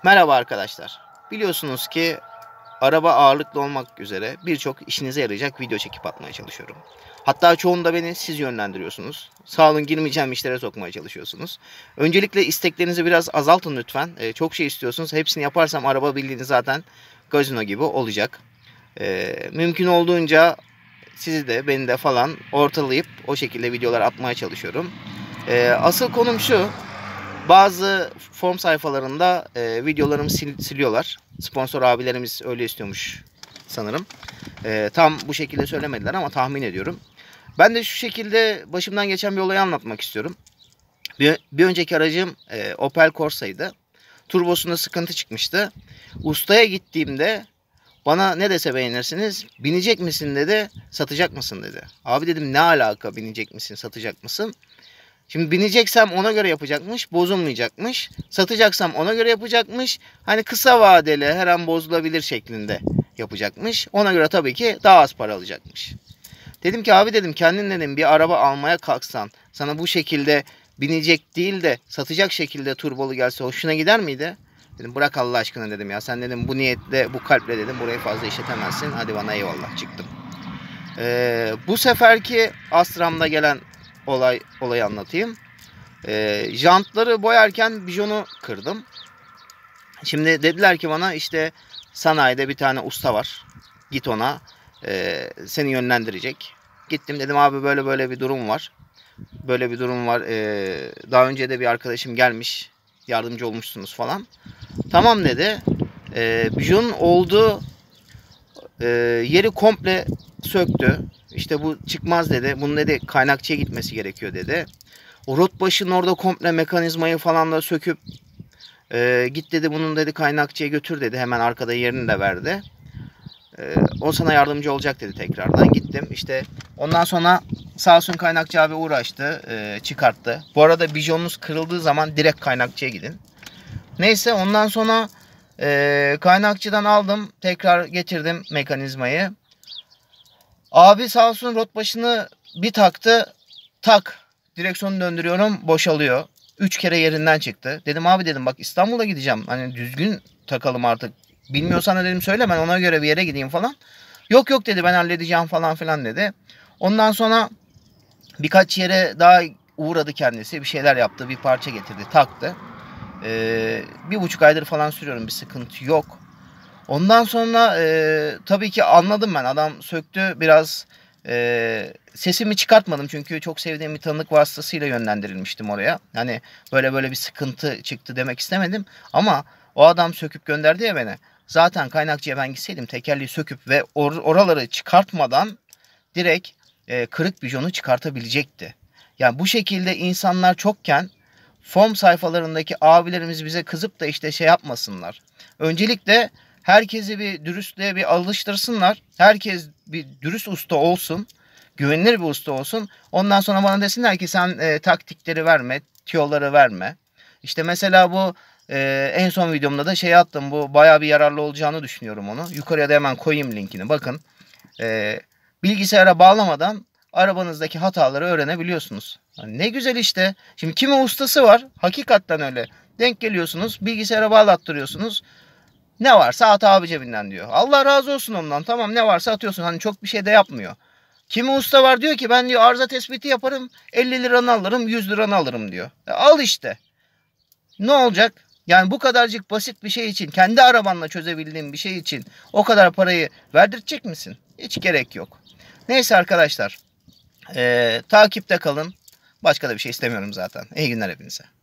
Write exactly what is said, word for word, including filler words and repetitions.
Merhaba arkadaşlar. Biliyorsunuz ki araba ağırlıklı olmak üzere birçok işinize yarayacak video çekip atmaya çalışıyorum. Hatta çoğunda beni siz yönlendiriyorsunuz. Sağ olun, girmeyeceğim işlere sokmaya çalışıyorsunuz. Öncelikle isteklerinizi biraz azaltın lütfen. Ee, çok şey istiyorsunuz. Hepsini yaparsam araba bildiğiniz zaten gazino gibi olacak. Ee, mümkün olduğunca sizi de beni de falan ortalayıp o şekilde videolar atmaya çalışıyorum. Ee, asıl konum şu. Bazı form sayfalarında e, videolarımı sil, siliyorlar. Sponsor abilerimiz öyle istiyormuş sanırım. E, tam bu şekilde söylemediler ama tahmin ediyorum. Ben de şu şekilde başımdan geçen bir olayı anlatmak istiyorum. Bir, bir önceki aracım e, Opel Corsa'ydı. Turbosunda sıkıntı çıkmıştı. Ustaya gittiğimde bana ne dese beğenirsiniz. Binecek misin dedi, satacak mısın dedi. Abi dedim, ne alaka binecek misin, satacak mısın? Şimdi bineceksem ona göre yapacakmış, bozulmayacakmış. Satacaksam ona göre yapacakmış. Hani kısa vadeli, her an bozulabilir şeklinde yapacakmış. Ona göre tabii ki daha az para alacakmış. Dedim ki abi, dedim, kendin dedim bir araba almaya kalksan sana bu şekilde binecek değil de satacak şekilde turbolu gelse hoşuna gider miydi? Dedim bırak Allah aşkına dedim ya. Sen dedim bu niyetle, bu kalple dedim burayı fazla işletemezsin. Hadi bana eyvallah, çıktım. Ee, bu seferki Astra'mda gelen olay olayı anlatayım. E, jantları boyarken bijonu kırdım. Şimdi dediler ki bana, işte sanayide bir tane usta var. Git ona, e, seni yönlendirecek. Gittim, dedim abi böyle böyle bir durum var. Böyle bir durum var. E, daha önce de bir arkadaşım gelmiş. Yardımcı olmuşsunuz falan. Tamam dedi. E, bijonun olduğu e, yeri komple söktü. İşte bu çıkmaz dedi. Bunun dedi kaynakçıya gitmesi gerekiyor dedi. O rot başının orada komple mekanizmayı falan da söküp e, git dedi, bunun dedi kaynakçıya götür dedi. Hemen arkada yerini de verdi. E, o sana yardımcı olacak dedi tekrardan. Gittim işte, ondan sonra sağ olsun kaynakçı abi uğraştı, e, çıkarttı. Bu arada bijonunuz kırıldığı zaman direkt kaynakçıya gidin. Neyse, ondan sonra e, kaynakçıdan aldım, tekrar getirdim mekanizmayı. Abi sağ olsun rot başını bir taktı, tak. Direksiyonu döndürüyorum, boşalıyor. Üç kere yerinden çıktı. Dedim abi, dedim bak İstanbul'a gideceğim. Hani düzgün takalım artık. Bilmiyorsan da dedim söyle, ben ona göre bir yere gideyim falan. Yok yok dedi, ben halledeceğim falan filan dedi. Ondan sonra birkaç yere daha uğradı kendisi. Bir şeyler yaptı, bir parça getirdi, taktı. Ee, bir buçuk aydır falan sürüyorum, bir sıkıntı yok. Ondan sonra e, tabii ki anladım ben. Adam söktü biraz. E, sesimi çıkartmadım çünkü çok sevdiğim bir tanıdık vasıtasıyla yönlendirilmiştim oraya. Hani böyle böyle bir sıkıntı çıktı demek istemedim. Ama o adam söküp gönderdi ya beni. Zaten kaynakçıya ben gitseydim tekerleği söküp ve or oraları çıkartmadan direkt e, kırık bijonu çıkartabilecekti. Yani bu şekilde insanlar çokken form sayfalarındaki abilerimiz bize kızıp da işte şey yapmasınlar. Öncelikle herkesi bir dürüstlüğe bir alıştırsınlar. Herkes bir dürüst usta olsun. Güvenilir bir usta olsun. Ondan sonra bana desinler ki sen e, taktikleri verme, tüyoları verme. İşte mesela bu e, en son videomda da şey attım. Bu bayağı bir yararlı olacağını düşünüyorum onu. Yukarıya da hemen koyayım linkini. Bakın. E, bilgisayara bağlamadan arabanızdaki hataları öğrenebiliyorsunuz. Yani ne güzel işte. Şimdi kimi ustası var. Hakikaten öyle. Denk geliyorsunuz. Bilgisayara bağlattırıyorsunuz. Ne varsa at abi cebinden diyor. Allah razı olsun ondan. Tamam, ne varsa atıyorsun. Hani çok bir şey de yapmıyor. Kimi usta var diyor ki ben diyor arıza tespiti yaparım. elli liranı alırım, yüz liranı alırım diyor. E al işte. Ne olacak? Yani bu kadarcık basit bir şey için, kendi arabanla çözebildiğin bir şey için o kadar parayı verdirecek misin? Hiç gerek yok. Neyse arkadaşlar. Ee, takipte kalın. Başka da bir şey istemiyorum zaten. İyi günler hepinize.